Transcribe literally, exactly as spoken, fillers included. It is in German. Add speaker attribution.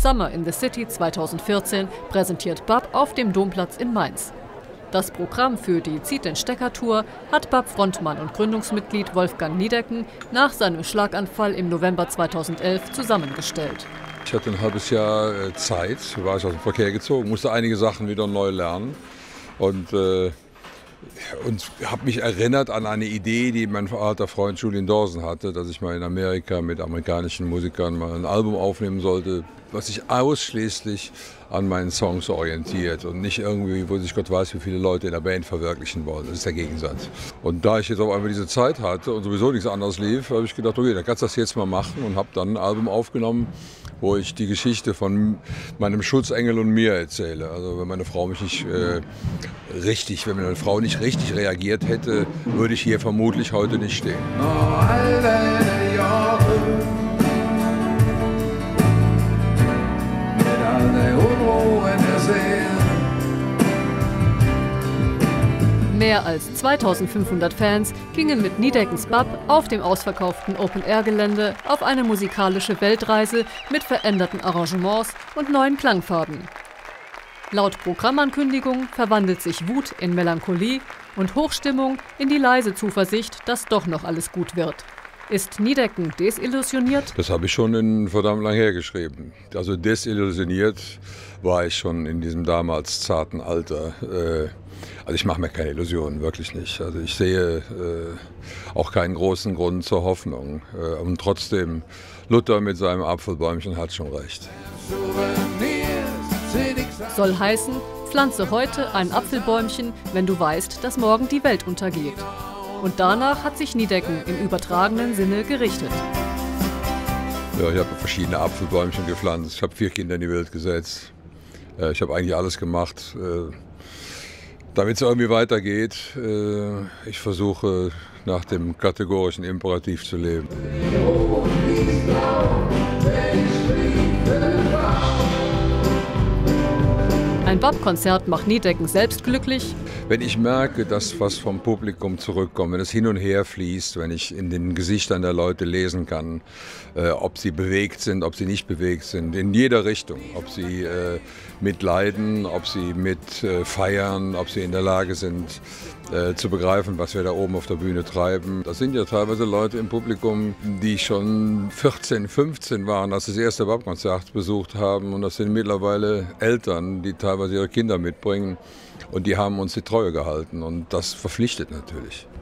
Speaker 1: Summer in the City zweitausendvierzehn präsentiert B A P auf dem Domplatz in Mainz. Das Programm für die Zieht-den-Stecker-Tour hat B A P-Frontmann und Gründungsmitglied Wolfgang Niedecken nach seinem Schlaganfall im November zweitausendelf zusammengestellt.
Speaker 2: Ich hatte ein halbes Jahr Zeit, war ich aus dem Verkehr gezogen, musste einige Sachen wieder neu lernen und, äh, und habe mich erinnert an eine Idee, die mein alter Freund Julian Dawson hatte, dass ich mal in Amerika mit amerikanischen Musikern mal ein Album aufnehmen sollte, was sich ausschließlich an meinen Songs orientiert und nicht irgendwie, wo sich Gott weiß, wie viele Leute in der Band verwirklichen wollen. Das ist der Gegensatz. Und da ich jetzt auf einmal diese Zeit hatte und sowieso nichts anderes lief, habe ich gedacht, okay, dann kannst du das jetzt mal machen und habe dann ein Album aufgenommen, wo ich die Geschichte von meinem Schutzengel und mir erzähle. Also wenn meine Frau mich nicht äh, richtig, wenn meine Frau nicht richtig reagiert hätte, würde ich hier vermutlich heute nicht stehen.
Speaker 1: Mehr als zweitausendfünfhundert Fans gingen mit Niedeckens B A P auf dem ausverkauften Open-Air-Gelände auf eine musikalische Weltreise mit veränderten Arrangements und neuen Klangfarben. Laut Programmankündigung verwandelt sich Wut in Melancholie und Hochstimmung in die leise Zuversicht, dass doch noch alles gut wird. Ist Niedecken desillusioniert?
Speaker 2: Das habe ich schon in verdammt lang hergeschrieben. Also desillusioniert war ich schon in diesem damals zarten Alter. Also ich mache mir keine Illusionen, wirklich nicht. Also ich sehe auch keinen großen Grund zur Hoffnung. Und trotzdem, Luther mit seinem Apfelbäumchen hat schon recht.
Speaker 1: Soll heißen, pflanze heute ein Apfelbäumchen, wenn du weißt, dass morgen die Welt untergeht. Und danach hat sich Niedecken im übertragenen Sinne gerichtet.
Speaker 2: Ja, ich habe verschiedene Apfelbäumchen gepflanzt. Ich habe vier Kinder in die Welt gesetzt. Ich habe eigentlich alles gemacht, damit es irgendwie weitergeht. Ich versuche, nach dem kategorischen Imperativ zu leben.
Speaker 1: Ein B A P-Konzert macht Niedecken selbst glücklich.
Speaker 2: Wenn ich merke, dass was vom Publikum zurückkommt, wenn es hin und her fließt, wenn ich in den Gesichtern der Leute lesen kann, äh, ob sie bewegt sind, ob sie nicht bewegt sind, in jeder Richtung, ob sie äh, mitleiden, ob sie mit äh, feiern, ob sie in der Lage sind äh, zu begreifen, was wir da oben auf der Bühne treiben. Das sind ja teilweise Leute im Publikum, die schon vierzehn, fünfzehn waren, als sie das erste B A P-Konzert besucht haben, und das sind mittlerweile Eltern, die teilweise ihre Kinder mitbringen. Und die haben uns die Treue gehalten und das verpflichtet natürlich.